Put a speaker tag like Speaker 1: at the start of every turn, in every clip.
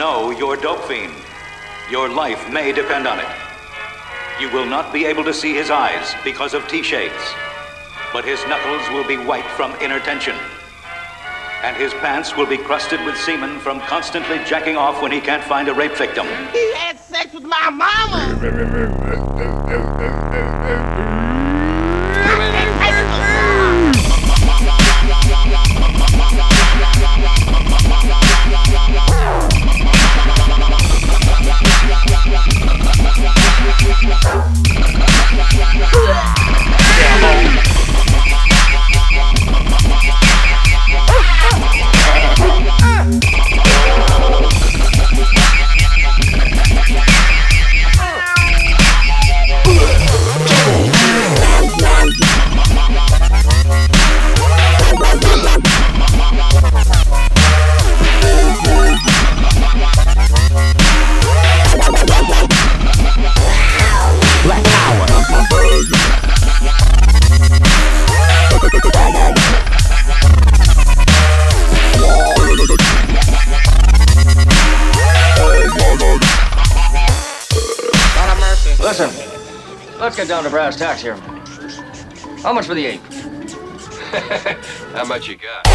Speaker 1: know you're dope fiend. Your life may depend on it. You will not be able to see his eyes because of T-shades, but his knuckles will be white from inner tension. And his pants will be crusted with semen from constantly jacking off when he can't find a rape victim.
Speaker 2: He had sex with my mama!
Speaker 3: Listen, let's get down to brass tacks here. How much for the ape?
Speaker 4: How much you got?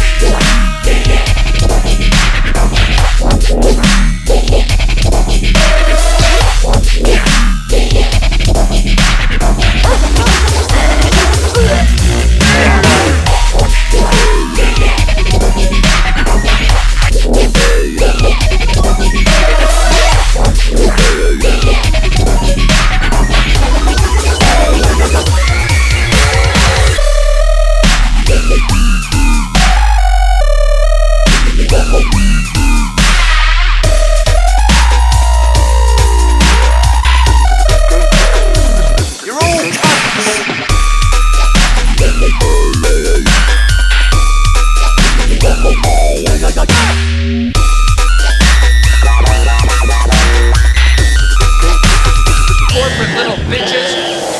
Speaker 3: Corporate little bitches.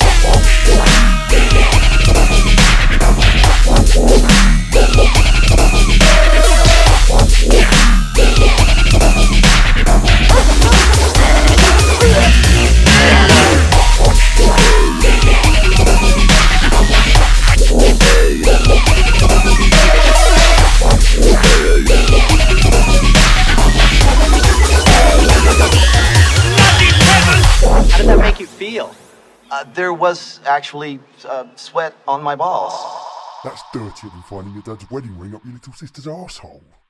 Speaker 5: How did that make you feel? There was actually sweat on my balls.
Speaker 6: That's dirtier than finding your dad's wedding ring up your little sister's arsehole.